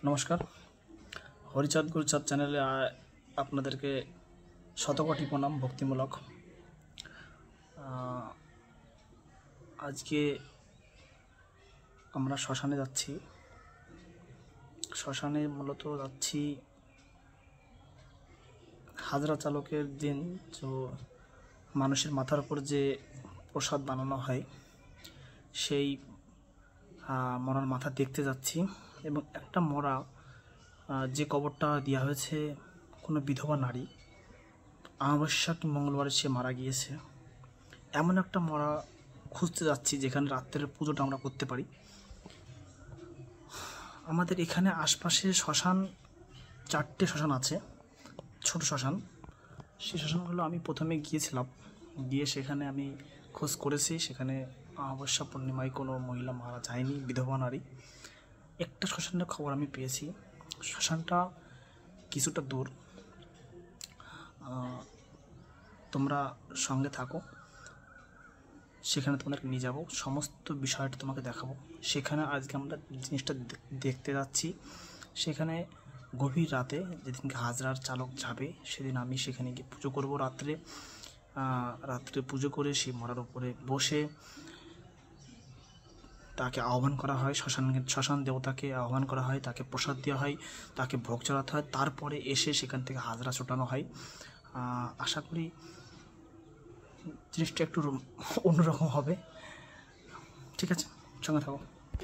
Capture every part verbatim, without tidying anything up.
নমস্কার, হরিচাঁদ গুরুচাঁদ চ্যানেলে আপনাদেরকে শতকোটি প্রণাম ভক্তিমূলক। আজকে আমরা শ্মশানে যাচ্ছি। শ্মশানে মূলত যাচ্ছি হাজরা চালকের দিন, তো মানুষের মাথার উপর যে প্রসাদ বানানো হয় সেই মরার মাথা দেখতে যাচ্ছি। এবং একটা মরা যে কবরটা দেওয়া হয়েছে কোনো বিধবা নারী, অমাবস্যা কি মঙ্গলবারে সে মারা গিয়েছে, এমন একটা মরা খুঁজতে যাচ্ছি যেখানে রাত্রের পুজোটা আমরা করতে পারি। আমাদের এখানে আশপাশে শ্মশান, চারটে শ্মশান আছে, ছোট শ্মশান। সেই শ্মশানগুলো আমি প্রথমে গিয়েছিলাম, গিয়ে সেখানে আমি খোঁজ করেছি। সেখানে অমাবস্যা পূর্ণিমায় কোনো মহিলা মারা যায়নি, বিধবা নারী। একটা শ্মশানের খবর আমি পেয়েছি, শ্মশানটা কিছুটা দূর। তোমরা সঙ্গে থাকো, সেখানে তোমাদেরকে নিয়ে যাবো, সমস্ত বিষয়টা তোমাকে দেখাবো। সেখানে আজকে আমরা জিনিসটা দেখতে যাচ্ছি। সেখানে গভীর রাতে, যেদিনকে হাজরার চালক যাবে সেদিন আমি সেখানে গিয়ে পুজো করবো। রাত্রে রাত্রে পুজো করে সেই মরার উপরে বসে তাকে আহ্বান করা হয়, শ্মশান শ্মশান দেবতাকে আহ্বান করা হয়, তাকে প্রসাদ দেওয়া হয়, তাকে ভোগ চড়াতে হয়, তারপরে এসে সেখান থেকে হাজরা ছোটানো হয়। আশা করি জিনিসটা একটু অন্যরকম হবে। ঠিক আছে, সঙ্গে থাকো।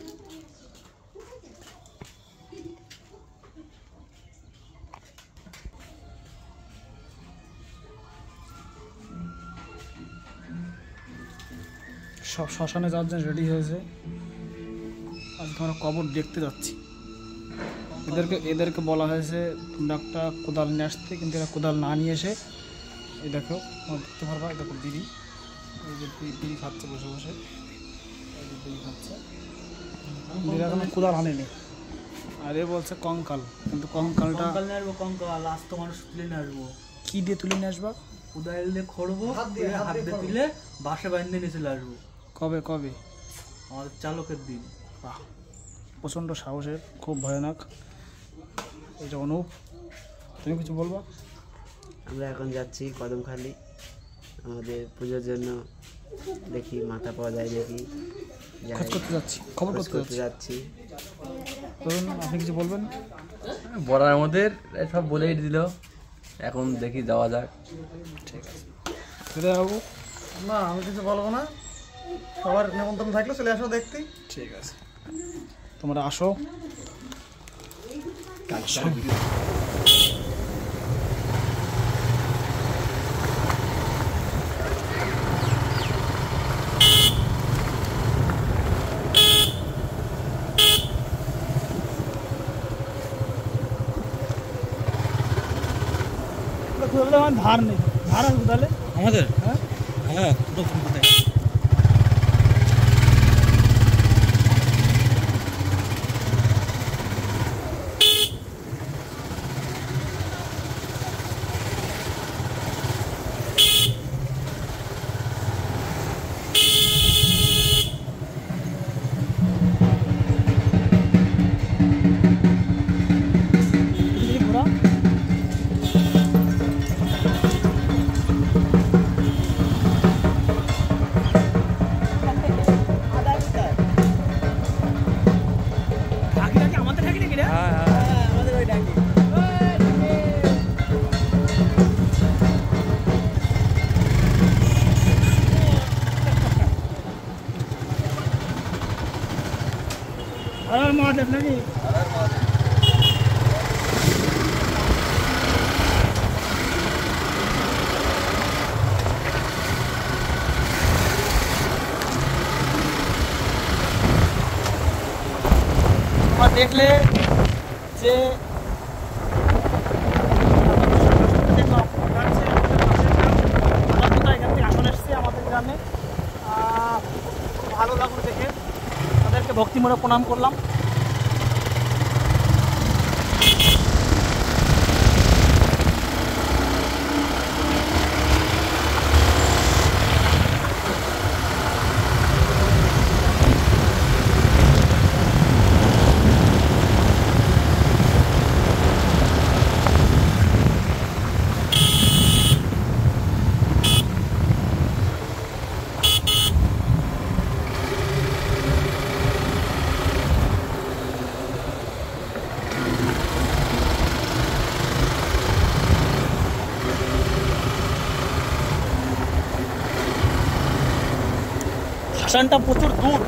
সব শ্মশানে যাওয়ার জন্য রেডি হয়েছে। আজকে আমরা কবর দেখতে যাচ্ছি। এদেরকে এদেরকে বলা হয়েছে তোমরা একটা কোদাল নিয়ে আসতে, কিন্তু এরা কোদাল না নিয়ে এসে, এই দেখো দেখতে পারবা, এই দেখো দিদি, এই যে দিদি খাচ্ছে বসে বসে, এই যে দিদি খাচ্ছে, দিদি এখন কোদাল আনেনি। আর এ বলছে কঙ্কাল, কিন্তু কঙ্কালটা কঙ্কাল আস্ত মানুষ তুলে নিয়ে আসবো। কি দিয়ে তুলে নিয়ে আসবা? কোদাল দিয়ে খড়বো, হাত দিয়ে তুলে বাসে বাঁধতে নিয়ে চলে আসবো। কবে কবে? আমাদের চালকের দিন। বাহ, প্রচণ্ড সাহসের, খুব ভয়ানক। এই যে অনুপ, তুমি কিছু বলবা? আমরা এখন যাচ্ছি কদমখালি আমাদের পুজোর জন্য, দেখি মাথা পাওয়া যায় নাকি, খোঁজ করতে যাচ্ছি, খবর করতে যাচ্ছি। ধরুন, আপনি কিছু বলবেন? বড়ার আমাদের সব বলেই দিল, এখন দেখি যাওয়া যাক। ঠিক আছে, কোথায় যাবো? না, আমি কিছু বলবো না, সবার নিমন্ত্রণ থাকলে চলে আসো দেখতে। ঠিক আছে, তোমরা আসো। আমার ধার নেই, ধার আসবো তাহলে আমাদের। হ্যাঁ হ্যাঁ, মহাদেব নাকি? দেখলে যে এখান থেকে আসন এসছে আমাদের গ্রামে, ভালো লাগলো দেখে, তাদেরকে ভক্তিমূলক প্রণাম করলাম। শ্মশানটা প্রচুর দূর,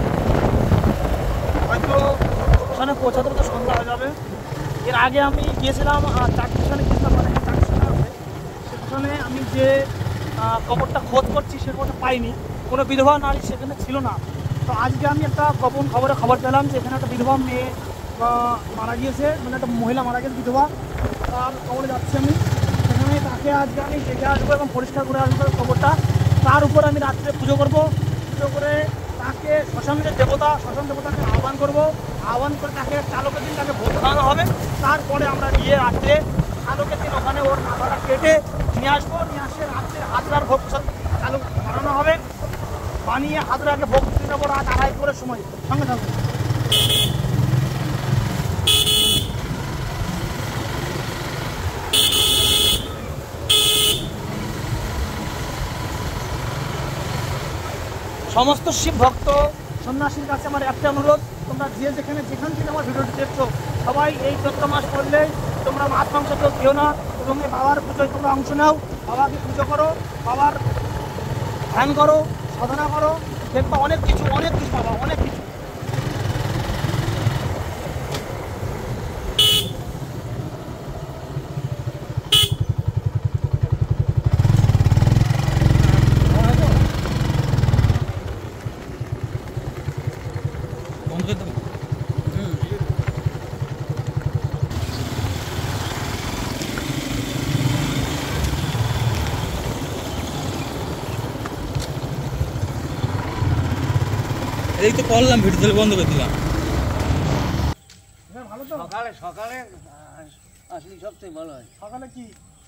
হয়তো শ্মশানে পৌঁছাতে তো সন্ধ্যা হয়ে যাবে। এর আগে আমি গিয়েছিলাম চার শ্মশানে গিয়েছিলাম, মানে চার শ্মশানে আছে সেখানে আমি যে কবরটা খোঁজ করছি সে কবরটা পাইনি, কোনো বিধবা নারী সেখানে ছিল না। তো আজকে আমি একটা গোপন খবরে খবর পেলাম যে এখানে একটা বিধবা মেয়ে মারা গিয়েছে, মানে একটা মহিলা মারা গেছে বিধবা। তার খবরে যাচ্ছি আমি সেখানে, তাকে আজকে আমি দেখে আসবো এবং পরিষ্কার করে আসবো খবরটা। তার উপর আমি রাত্রে পুজো করব, পুজো করে তাকে শ্মশানের দেবতা শ্মশান দেবতাকে আহ্বান করব, আহ্বান করে তাকে চালকের দিন তাকে ভোগ খাওয়ানো হবে। তারপরে আমরা গিয়ে রাত্রে চালকের দিন ওখানে ওর মাথাটা কেটে নিয়ে আসবো, নিয়ে আসে রাত্রে হাজরার ভোগ চালু বানানো হবে, বানিয়ে হাজরাকে ভোগ দিয়ে দেবো রাত আড়াই করে সময়। সঙ্গে থাকবে। সমস্ত শিব ভক্ত সন্ন্যাসীর কাছে আমার একটা অনুরোধ, তোমরা যে যেখানে যেখান থেকে আমার ভিডিওটি দেখছো সবাই এই চৈত্র মাস পড়লে তোমরা মাছ মাংস কেউ খেও না এবং এই বাবার পুজোয় তোমরা অংশ নাও। বাবাকে পুজো করো, বাবার ধ্যান করো, সাধনা করো, দেখবা অনেক কিছু অনেক কিছু বাবা অনেক কিছু। এই তো করলাম ভিডিও তাহলে বন্ধ করে দিলাম। ভালো তো সকালে সকালে আসলে সবচেয়ে ভালো হয়। সকালে কি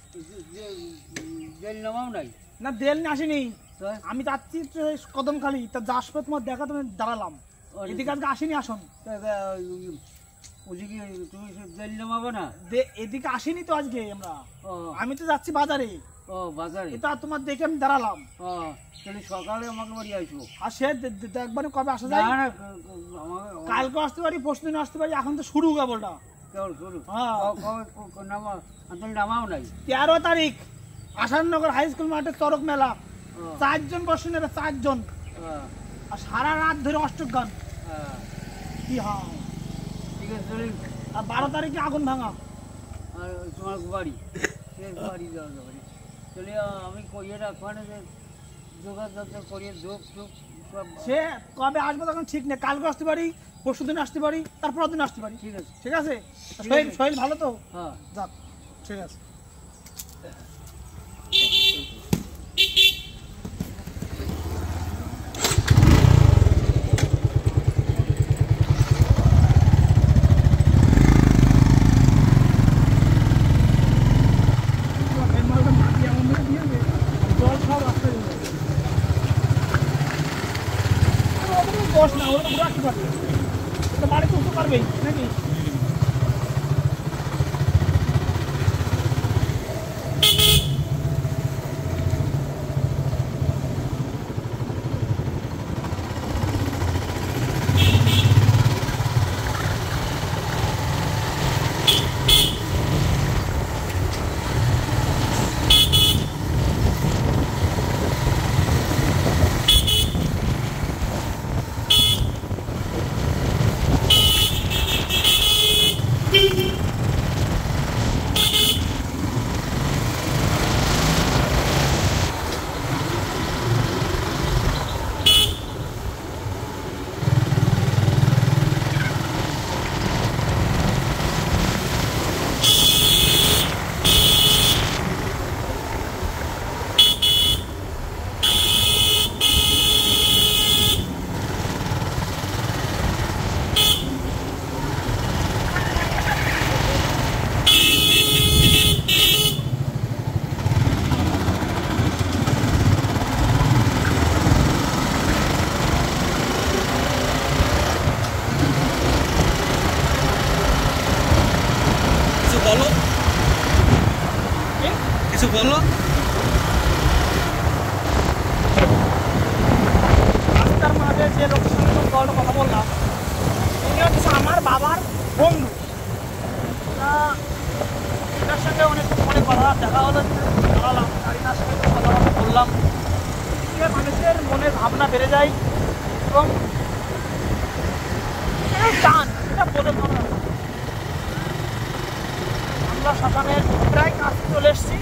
জেল নামাও নাই না দেল নিয়ে আসিনি, আমি যাচ্ছি কদমখালি, তা যাসবে তোমার দেখা তুমি দাঁড়ালাম, এদিকে আজকে আসিনি। আসুন ওদিকে তুমি জেল নামাবো না, এদিকে আসিনি তো আজকে আমরা, ও আমি তো যাচ্ছি বাজারে। ও বাজারে, এটা তোমার দেখে আমি দাঁড়ালাম। ও তাহলে সকালে আমাকে বাড়ি আসবো। আর সে দেখবানি কবে আসা যায়, কালকে আসতে পারি, পরশু দিন আসতে পারি, এখন তো শুরু কেবলটা। হ্যাঁ নামাও নাই তেরো তারিখ আসাননগর হাই স্কুল মাঠে চরক মেলা, চারজন বসে নেবে, চারজন, আর সারা রাত ধরে অষ্টগান। কি হয় ঠিক আছে, আর বারো তারিখে আগুন ভাঙা আর তোমার বাড়ি বাড়ি যাওয়া যাবে। তাহলে আমি করিয়ে রাখবানে যে যোগাযোগ করিয়ে ধূপ ধূপ সব, সে কবে আসবো তখন ঠিক নেই, কালকে আসতে পারি, পরশু দিন আসতে পারি, তারপর দিন আসতে পারি। ঠিক আছে ঠিক আছে, শরীর শরীর ভালো তো? হ্যাঁ যাক ঠিক আছে। বস না, ওরা তো ঘুরে আসতে পারবে, বাড়িতে উঠতে পারবেই নাকি? কিছু বলো। রাস্তার মাঝে যে লোকের সঙ্গে কথা বললাম, ইনি হচ্ছে আমার বাবার বন্ধু। এটার সঙ্গে অনেক অনেক কথা দেখা হলো, দাঁড়ালাম গাড়িটার সঙ্গে কথাবার্তা বললাম। মানুষের মনে ভাবনা বেড়ে যায়, এবং টান এটা বলে মনে হয়। আমরা শ্মশানের প্রায় কাছে চলে এসেছি।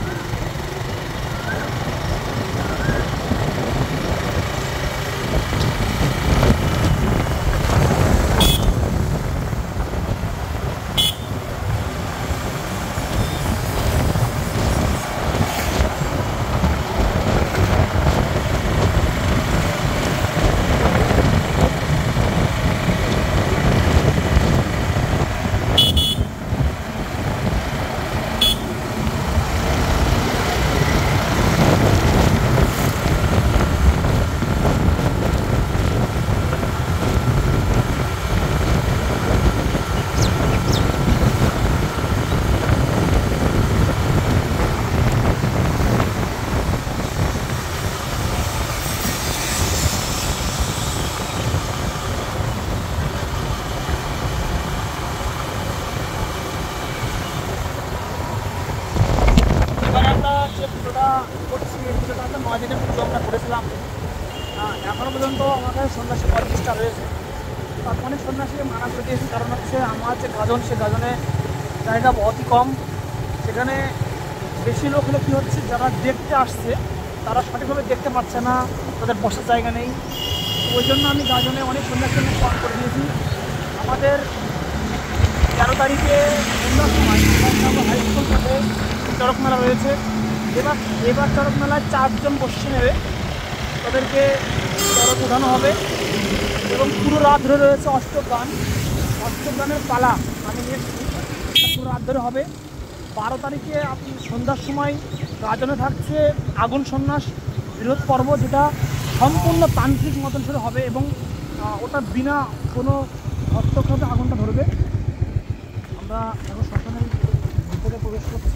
করেছিলাম এখনো পর্যন্ত আমাদের সন্ন্যাসী পঁয়ত্রিশটা রয়েছে। তার অনেক সন্ন্যাসীকে মানা করে দিয়েছি, কারণ হচ্ছে আমার যে গাজন সে গাজনে জায়গা বহুতই কম। সেখানে বেশি লোক হলে কী হচ্ছে, যারা দেখতে আসছে তারা সঠিকভাবে দেখতে পাচ্ছে না, তাদের বসার জায়গা নেই। ওই জন্য আমি গাজনে অনেক সন্ন্যাসীকে পান করে দিয়েছি। আমাদের তেরো তারিখে সময় হাই স্কুল থেকে চড়ক মেলা রয়েছে। এবার এবার চড়ক মেলায় চারজন বসে নেবে, তাদেরকে চড়ক উঠানো হবে এবং পুরো রাত ধরে রয়েছে অষ্টগান। অষ্টগানের পালা আমি নিয়েছি, পুরো রাত ধরে হবে। বারো তারিখে আপনি সন্ধ্যার সময় গাজনে থাকছে আগুন সন্ন্যাস বৃহৎ পর্ব, যেটা সম্পূর্ণ তান্ত্রিক মতন করে হবে এবং ওটা বিনা কোনো হস্তক্ষেপে আগুনটা ধরবে। আমরা এখন শ্মশানের ভিতরে প্রবেশ করছি।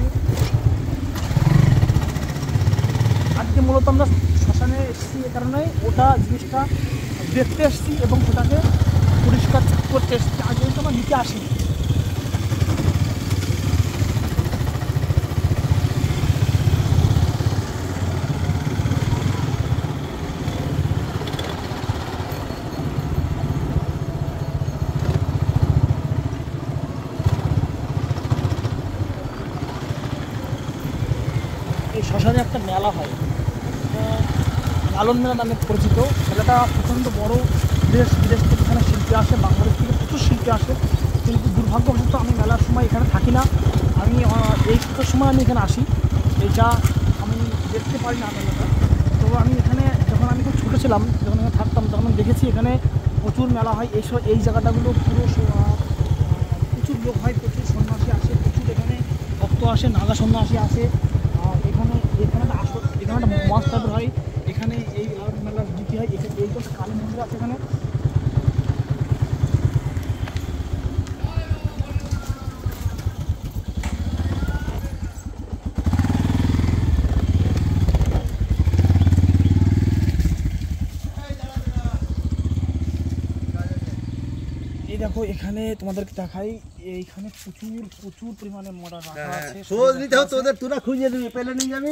আজকে মূলত আমরা শ্মশানে এসেছি এ কারণে ওটা জিনিসটা দেখতে এসেছি এবং সেটাকে পরিষ্কার করতে এসেছি। আজ পর্যন্ত আমরা নিতে আসিনি। এই শ্মশানে একটা মেলা হয়, লালন মেলা নামে পরিচিত। মেলাটা প্রচণ্ড বড়, দেশ বিদেশ থেকে এখানে শিল্পী আসে, বাংলাদেশ থেকে প্রচুর শিল্পী আসে। কিন্তু দুর্ভাগ্যবশত আমি মেলার সময় এখানে থাকি না, আমি এই সময় আমি এখানে আসি, এইটা আমি দেখতে পারি না মেলাটা। তো আমি এখানে যখন আমি খুব ছোটো ছিলাম, যখন এখানে থাকতাম, তখন আমি দেখেছি এখানে প্রচুর মেলা হয়। এই এই জায়গাটাগুলো পুরো প্রচুর লোক হয়, প্রচুর সন্ন্যাসী আসে, প্রচুর এখানে ভক্ত আসে, নাগা সন্ন্যাসী আসে। এখানে এখানে একটা আসর, এখানে একটা মাছ টাইপের হয়, এখানে এই লালন মেলার জিতি হয়। এই তো একটা কালী মন্দির আছে এখানে। এই দেখো এখানে তোমাদেরকে দেখাই, এইখানে প্রচুর প্রচুর পরিমাণে মরা রাখা আছে। তোদের তোরা খুঁজে দিবি, পেলে নিয়ে যাবি।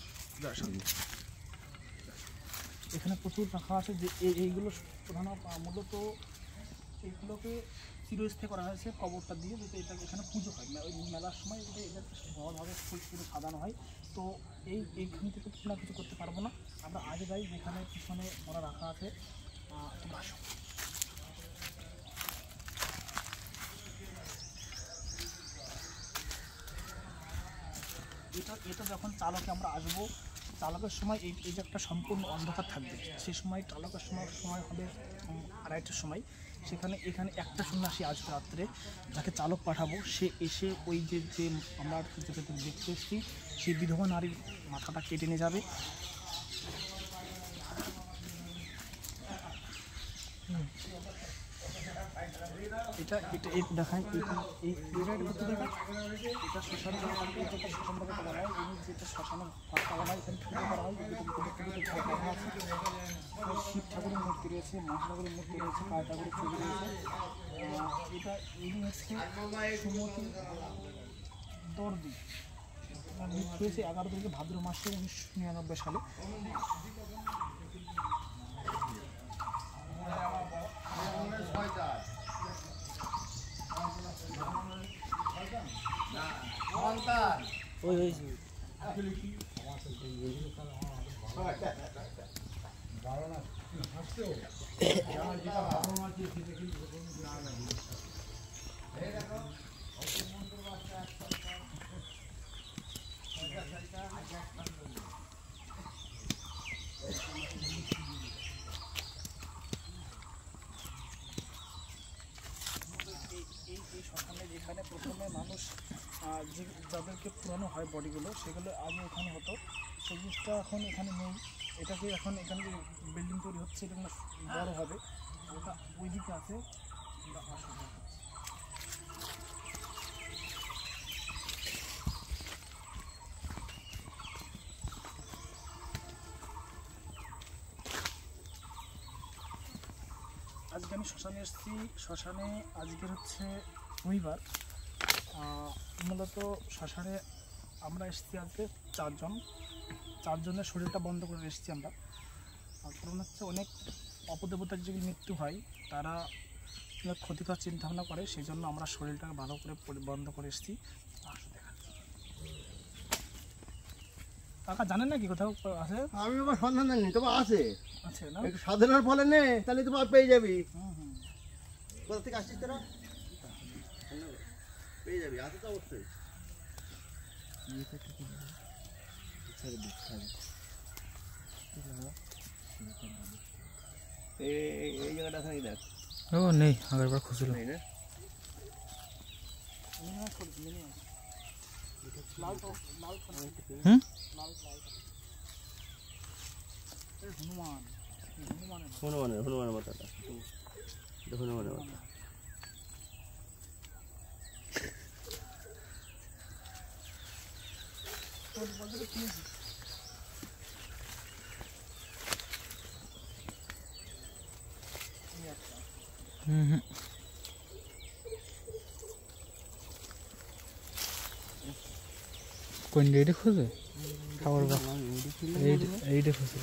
এখানে প্রচুর রাখা আছে, যে এইগুলো প্রধানত মূলত এইগুলোকে চিরস্থায়ী করা হয়েছে কবরটা দিয়ে, যাতে এটা এখানে পুজো হয়। ওই মেলার সময় যদি এদের বড়ভাবে ফুল ফুল সাজানো হয়। তো এই এইখান থেকে তোমরা কিছু করতে পারবো না, আমরা আগে যাই যেখানে পিছনে মরা রাখা আছে। তোমরা আসো। এটা এটা যখন চালকে আমরা আসবো, চালকের সময় এই এই যে একটা সম্পূর্ণ অন্ধকার থাকবে, সেই সময় চালকের সময় সময় হবে আড়াইটার সময়। সেখানে এখানে একটা সন্ন্যাসী আসবে রাত্রে, যাকে চালক পাঠাবো, সে এসে ওই যে যে আমরা যেটা দেখতে এসেছি সেই বিধবা নারীর মাথাটা কেটে নিয়ে যাবে। এটা এটা এই দেখায়, এই এটা শ্মশান যেটা শ্মশান বাড়িতে বলা হয়, এই যেটা শ্মশানের পাতা বলা হয়, এখানে পুজো করা হয়। শিব ঠাকুরের মূর্তি রয়েছে, মাস ঠাকুরের মূর্তি রয়েছে, কালী ঠাকুরের ছবি রয়েছে। এটা এই হচ্ছে সুমতি দর্দি, মৃত্যু হয়েছে এগারো তারিখে ভাদ্র মাসে উনিশশো নিরানব্বই সালে। ওই ওই এই এই শ্মশানে যেখানে প্রথমে মানুষ আহ, যে যাদেরকে পুরানো হয় বডিগুলো সেগুলো আগে এখানে হতো, সেই জিনিসটা এখন এখানে নেই। এটাকে এখন এখানে যে বিল্ডিং তৈরি হচ্ছে এটা বড় হবে, ওটা ওই দিকে আছে। আজকে আমি শ্মশানে এসেছি। শ্মশানে আজকের হচ্ছে রবিবার। আহ, মূলত শ্মশানে আমরা এসেছি আজকে চারজন চারজনের শরীরটা বন্ধ করে এসেছি আমরা। আর কারণ হচ্ছে অনেক অপদেবতার যদি মৃত্যু হয় তারা অনেক ক্ষতিকর চিন্তাভাবনা করে, সেই জন্য আমরা শরীরটাকে ভালো করে পরি- বন্ধ করে এসেছি। কাকা জানেন না কি কোথাও আছে? আমি আমার সন্ধান জানি তোমার আছে, আছে না? একটু সাধনার ফলে নে, তাহলে তোমার পেয়ে যাবি। হুম হুম। কোথা থেকে আসছিস তোরা? পেয়ে যাবি, আছে তো অবশ্যই। এই- এই- এই জায়গাটা আছে নাকি দেখ? ও নেই, আগের বার খুঁজছিল। নেই না? মিনিমাস করে দিন, মিনিমাস। লাল তো লাল তো না। হুম লাল লাল। এ হনুমান, এই হনুমানের মতো। হনুমানের হনুমানের মাথাটা, এটা হনুমানের মাথা। তোর বলতে কি হয়েছে? এই একটা। হুম হুম কোন এইটা খুঁজে খাবার বা এইটা খুঁজে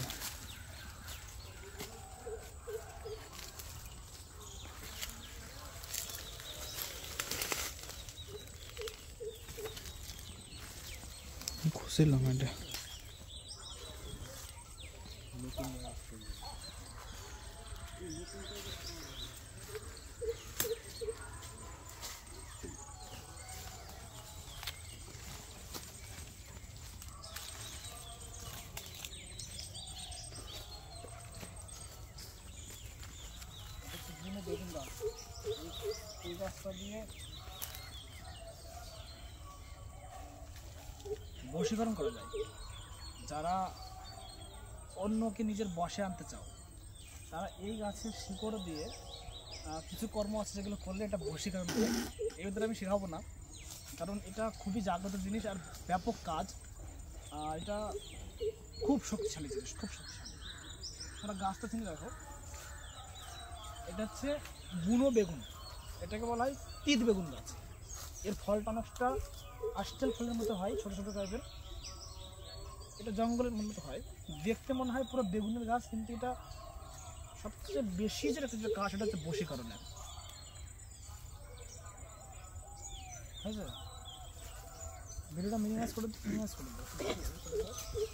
খুঁজছিলাম এটা। বিভিন্ন বেগুন গাছ, এই- এই গাছটা দিয়ে বশীকরণ করা যায়। যারা অন্যকে নিজের বশে আনতে চাও তারা এই গাছের শিকড় দিয়ে আহ, কিছু কর্ম আছে যেগুলো করলে এটা বশীকরণ করে। এই ভিতরে আমি শেখাবো না, কারণ এটা খুবই জাগ্রত জিনিস আর ব্যাপক কাজ। আহ, এটা খুব শক্তিশালী জিনিস, খুব শক্তিশালী। তোমরা গাছটা চিনে রাখো, এটা হচ্ছে বুনো বেগুন, এটাকে বলা হয় তিত বেগুন গাছ। এর ফলটা অনেকটা আষ্টেল ফলের মতো হয়, ছোটো ছোটো টাইপের। এটা জঙ্গলের মতো হয়, দেখতে মনে হয় পুরো বেগুনের গাছ, কিন্তু এটা সবচেয়ে বেশি যেটা যে কাজ সেটা হচ্ছে বশীকরণের। হয়েছে? ভিডিওটা মিনিমাইজ করে মিনিমাইজ করে দাও।